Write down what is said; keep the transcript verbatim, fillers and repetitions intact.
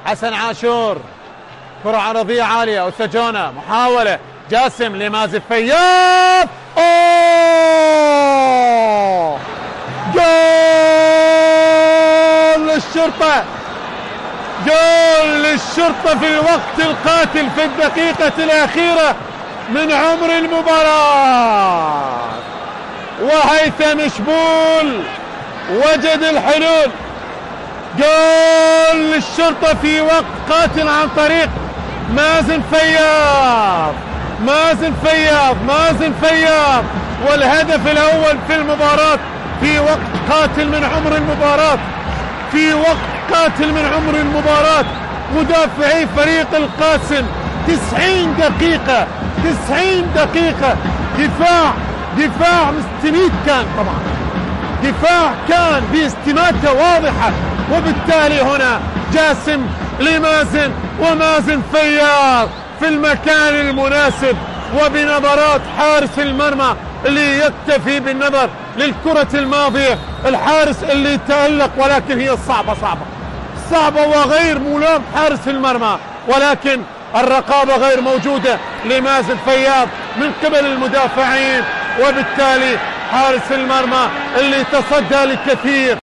حسن عاشور، كرة عرضية عالية، وسجونة، محاولة، جاسم لمازن فياض، اوه جول للشرطة، جول للشرطة في الوقت القاتل في الدقيقة الأخيرة من عمر المباراة، وهيثم شبول وجد الحلول. جول للشرطة في وقت قاتل عن طريق مازن فياض، مازن فياض مازن فياض والهدف الأول في المباراة في وقت قاتل من عمر المباراة، في وقت قاتل من عمر المباراة. مدافعي فريق القاسم تسعين دقيقة، تسعين دقيقة دفاع، دفاع مستميت كان، طبعا دفاع كان باستماتة واضحة، وبالتالي هنا جاسم لمازن، ومازن فياض في المكان المناسب، وبنظرات حارس المرمى اللي يكتفي بالنظر للكرة الماضية، الحارس اللي تألق، ولكن هي صعبة صعبة صعبة وغير ملام حارس المرمى، ولكن الرقابة غير موجودة لمازن فياض من قبل المدافعين، وبالتالي حارس المرمى اللي تصدى لكثير